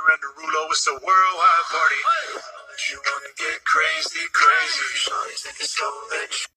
and Derulo, it's a worldwide party. You wanna get crazy, crazy. Shawty's think it's so bitch.